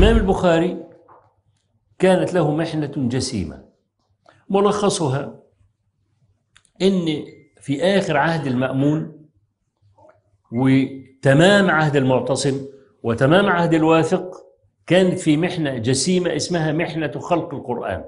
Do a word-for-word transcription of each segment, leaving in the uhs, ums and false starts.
الإمام البخاري كانت له محنة جسيمة، ملخصها إن في آخر عهد المأمون وتمام عهد المعتصم وتمام عهد الواثق كانت في محنة جسيمة اسمها محنة خلق القرآن.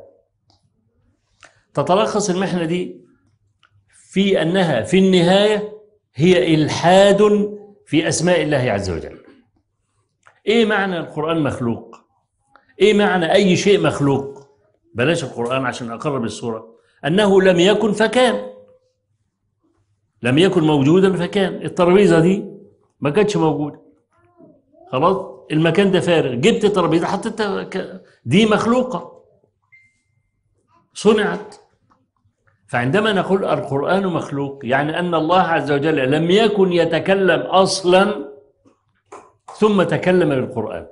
تتلخص المحنة دي في أنها في النهاية هي إلحاد في أسماء الله عز وجل. إيه معنى القرآن مخلوق؟ إيه معنى أي شيء مخلوق؟ بلاش القرآن عشان أقرب الصورة. أنه لم يكن فكان، لم يكن موجودا فكان. الترابيزة دي ما كانتش موجودة، خلاص المكان ده فارغ، جبت الترابيزة حطيتها، دي مخلوقة صنعت. فعندما نقول القرآن مخلوق يعني أن الله عز وجل لم يكن يتكلم أصلا ثم تكلم بالقرآن.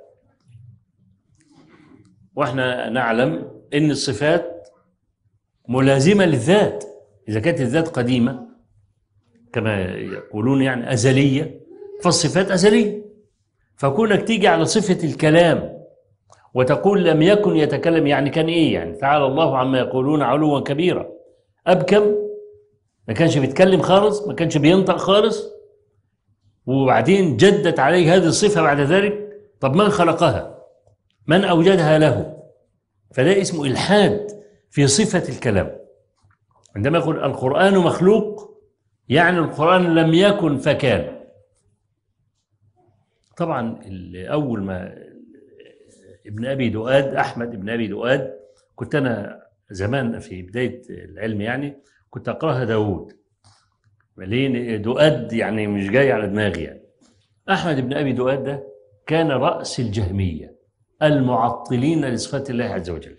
واحنا نعلم أن الصفات ملازمة للذات، إذا كانت الذات قديمة كما يقولون يعني أزلية، فالصفات أزلية. فكونك تيجي على صفة الكلام وتقول لم يكن يتكلم يعني كان إيه؟ يعني تعالى الله عما يقولون علوا كبيرا. أبكم ما كانش بيتكلم خالص، ما كانش بينطق خالص، وبعدين جدت عليه هذه الصفة بعد ذلك. طب من خلقها؟ من أوجدها له؟ فده اسمه إلحاد في صفة الكلام. عندما يقول القرآن مخلوق يعني القرآن لم يكن فكان. طبعا أول ما ابن أبي دؤاد، أحمد ابن أبي دؤاد، كنت أنا زمان في بداية العلم يعني كنت أقرأها داود، لين دؤاد يعني مش جاي على دماغي يعني. أحمد ابن أبي دؤاد ده كان رأس الجهمية المعطلين لصفات الله عز وجل.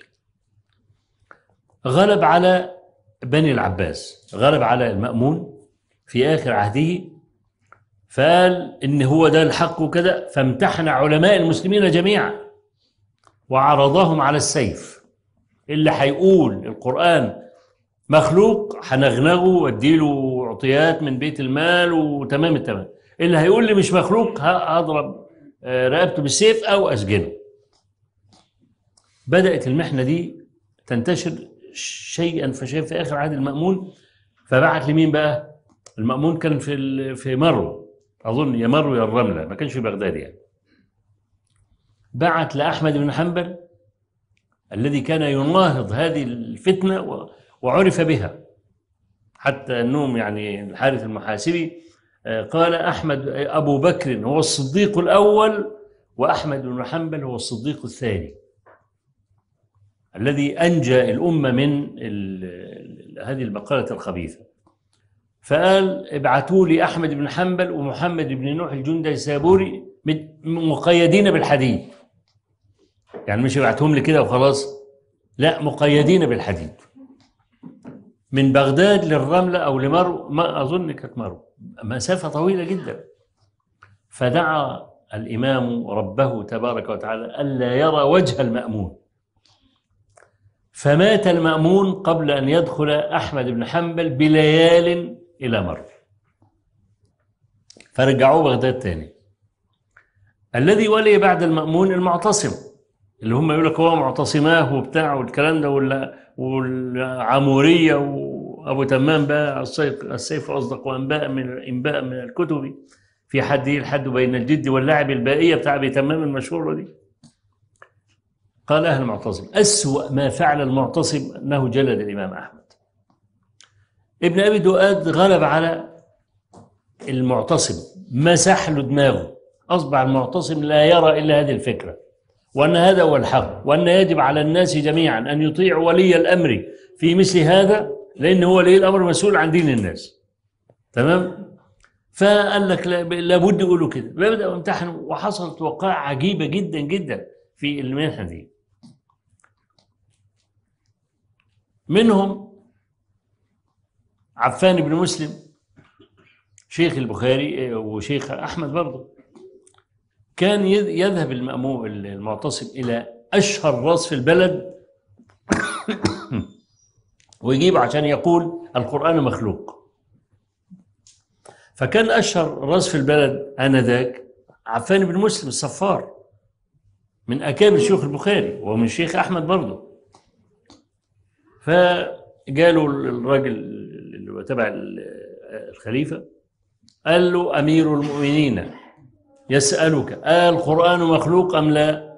غلب على بني العباس، غلب على المأمون في آخر عهده، فقال إن هو ده الحق وكذا، فامتحن علماء المسلمين جميعا وعرضهم على السيف. اللي هيقول القرآن مخلوق هنغنغه واديله عطيات من بيت المال وتمام التمام، اللي هيقول لي مش مخلوق هضرب رقبته بالسيف أو أسجنه. بدأت المحنة دي تنتشر شيئا فشيئا في آخر عهد المأمون. فبعت لمين بقى؟ المأمون كان في في مرو، أظن يا مرو يا الرملة، ما كانش في بغداد يعني. بعت لأحمد بن حنبل الذي كان يناهض هذه الفتنة وعرف بها، حتى أنهم يعني الحارث المحاسبي قال أحمد أبو بكر هو الصديق الأول وأحمد بن حنبل هو الصديق الثاني الذي أنجى الأمة من هذه المقالة الخبيثة. فقال ابعثوا لي أحمد بن حنبل ومحمد بن نوح الجندي السابوري مقيدين بالحديد، يعني مش ابعتهم لي كده وخلاص، لا، مقيدين بالحديد من بغداد للرملة أو لمرو، ما أظن كانت مرو، مسافة طويلة جدا. فدعا الإمام ربه تبارك وتعالى ألا يرى وجه المأمون، فمات المأمون قبل أن يدخل أحمد بن حنبل بليال إلى مرو، فرجعوه بغداد تاني. الذي ولي بعد المأمون المعتصم، اللي هم يقول لك هو معتصماه وبتاع والكلام ده، والعمورية وأبو تمام بقى السيف أصدق وأنباء من إنباء من الكتب في حده الحد بين الجد واللعب البائية بتاع أبي تمام المشهورة دي. قال أهل المعتصم أسوأ ما فعل المعتصم أنه جلد الإمام أحمد. ابن أبي دؤاد غلب على المعتصم، مسح له دماغه، أصبح المعتصم لا يرى إلا هذه الفكرة، وأن هذا هو الحق، وأن يجب على الناس جميعا أن يطيعوا ولي الأمر في مثل هذا، لأن هو ولي الأمر مسؤول عن دين الناس. تمام؟ فقال لك لابد يقولوا كده، بدأوا يمتحنوا، وحصلت وقائع عجيبة جدا جدا في المنحة دي. منهم عفان بن مسلم شيخ البخاري وشيخ أحمد برضه، كان يذهب المأمون المعتصم إلى أشهر راس في البلد ويجيب عشان يقول القرآن مخلوق. فكان أشهر راس في البلد آنذاك عفان بن مسلم الصفار، من أكابر شيوخ البخاري ومن الشيخ أحمد برضه. فقالوا الراجل اللي هو تبع الخليفة، قال له أمير المؤمنين يسألك القرآن مخلوق أم لا؟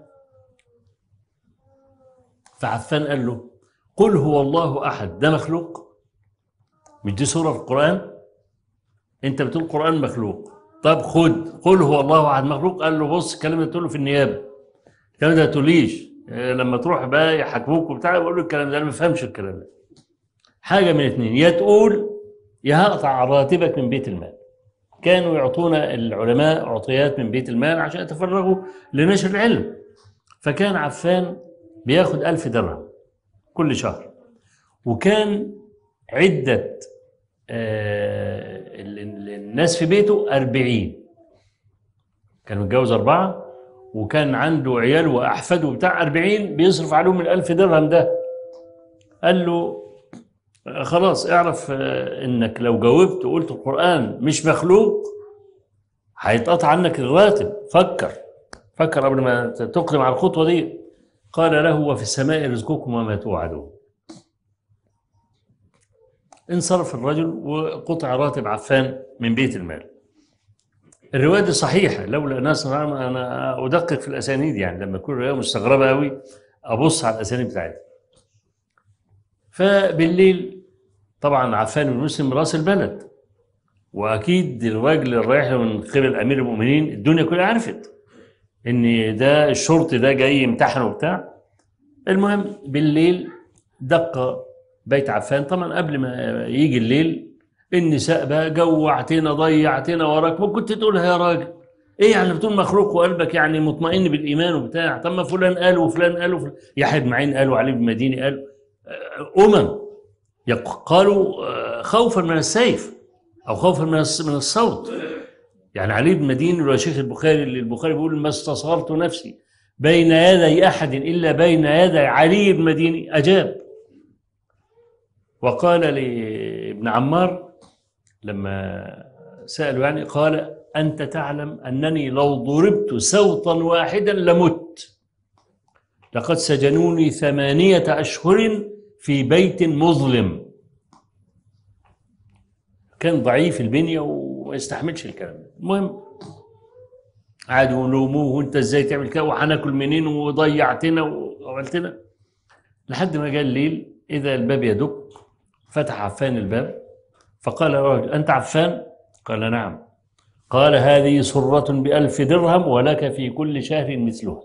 فعفان قال له قل هو الله أحد، ده مخلوق؟ مش دي سورة في القرآن؟ أنت بتقول القرآن مخلوق، طب خد قل هو الله أحد مخلوق. قال له بص الكلام ده تقوله في النيابة، الكلام ده تقوليش لما تروح بقى يحاكموك وبتاع يقول له الكلام ده، أنا ما بفهمش الكلام ده. حاجة من اثنين، يا تقول يا هقطع راتبك من بيت المال. كانوا يعطون العلماء عطيات من بيت المال عشان يتفرغوا لنشر العلم. فكان عفان بياخد ألف درهم كل شهر، وكان عدة آه الناس في بيته أربعين، كان متجوز أربعة وكان عنده عيال وأحفاد وبتاع أربعين، بيصرف عليهم الألف درهم ده. قال له خلاص اعرف انك لو جاوبت وقلت القرآن مش مخلوق هيتقطع عنك الراتب، فكر فكر قبل ما تقدم على الخطوة دي. قال له وفي السماء رزقكم وما توعدون. انصرف الرجل وقطع راتب عفان من بيت المال. الرواية دي صحيحة، لولا ناس أنا أدقق في الأسانيد، يعني لما يكون الرواية مستغربة أوي أبص على الأسانيد بتاعتها. فبالليل طبعا عفان بن مسلم راس البلد، واكيد الراجل اللي رايح من قبل امير المؤمنين الدنيا كلها عرفت ان ده الشرطي ده جاي يمتحن وبتاع. المهم بالليل دق بيت عفان، طبعا قبل ما يجي الليل النساء بقى جوعتنا ضيعتنا وراك، ما كنت تقولها يا راجل ايه يعني بتقول مخلوق وقلبك يعني مطمئن بالايمان وبتاع؟ طب ما فلان قال وفلان قال وفلان يحيى بن معين قال وعلي بن المديني قال، امم قالوا خوفا من السيف او خوفا من من الصوت. يعني علي بن المديني ولا شيخ البخاري اللي البخاري بيقول ما استصغرت نفسي بين يدي احد الا بين يدي علي بن المديني، اجاب وقال لابن عمار لما سألوا يعني، قال أنت تعلم أنني لو ضربت سوطا واحدا لمت، لقد سجنوني ثمانية أشهر في بيت مظلم. كان ضعيف البنية وما يستحملش الكلام ده. المهم قعدوا يلوموه وانت ازاي تعمل كده وهناكل منين وضيعتنا وعملتنا، لحد ما جاء الليل إذا الباب يدق. فتح عفان الباب فقال الرجل أنت عفان؟ قال نعم. قال هذه سرة بألف درهم ولك في كل شهر مثلها.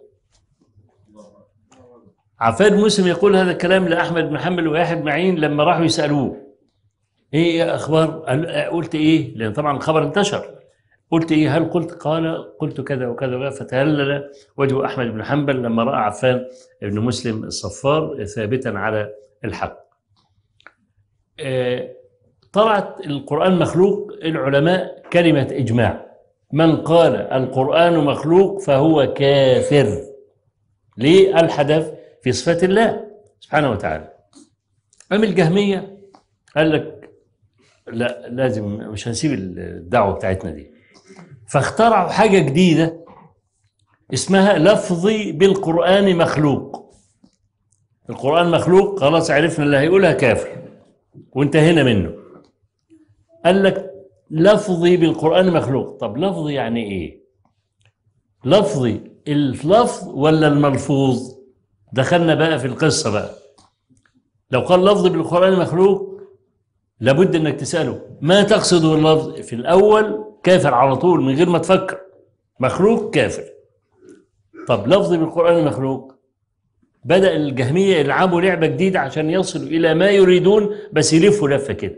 عفان مسلم يقول هذا الكلام لأحمد بن حنبل ويحيى بن معين لما راحوا يسألوه ايه يا اخبار؟ قلت ايه؟ لان طبعا الخبر انتشر. قلت ايه؟ هل قلت؟ قال قلت كذا وكذا. فتهلل وجه احمد بن حنبل لما راى عفان بن مسلم الصفار ثابتا على الحق. طلعت القرآن مخلوق، العلماء كلمة إجماع، من قال القرآن مخلوق فهو كافر. ليه؟ الحدث في صفات الله سبحانه وتعالى. أما الجهمية قال لك لا لازم مش هنسيب الدعوة بتاعتنا دي، فاخترعوا حاجة جديدة اسمها لفظي بالقرآن مخلوق. القرآن مخلوق خلاص عرفنا اللي هيقولها كافر وانتهينا منه. قال لك لفظي بالقرآن مخلوق. طب لفظي يعني ايه؟ لفظي اللفظ ولا الملفوظ؟ دخلنا بقى في القصة بقى. لو قال لفظي بالقرآن مخلوق لابد انك تسأله ما تقصد باللفظ؟ في الاول كافر على طول من غير ما تفكر، مخلوق كافر. طب لفظي بالقرآن مخلوق، بدأ الجهمية يلعبوا لعبة جديدة عشان يصلوا إلى ما يريدون، بس يلفوا لفة كده.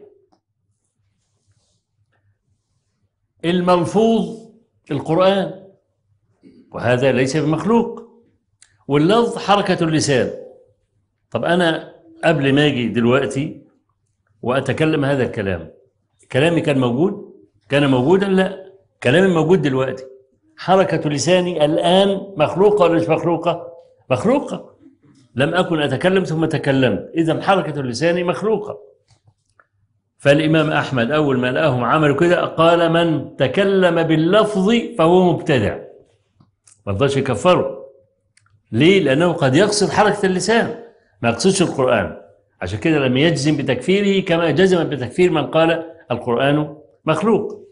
الملفوظ القرآن وهذا ليس بمخلوق، واللفظ حركة اللسان. طب أنا قبل ما أجي دلوقتي وأتكلم هذا الكلام، كلامي كان موجود؟ كان موجودا؟ لا، كلامي موجود دلوقتي. حركة لساني الآن مخلوقة ولا مش مخلوقة؟ مخلوقة. لم أكن أتكلم ثم تكلمت، إذا حركة اللسان مخلوقة. فالإمام أحمد أول ما لقاهم عملوا كده قال من تكلم باللفظ فهو مبتدع، ما رضاش يكفروا. ليه؟ لأنه قد يقصد حركة اللسان ما يقصدش القرآن، عشان كده لم يجزم بتكفيره كما جزم بتكفير من قال القرآن مخلوق.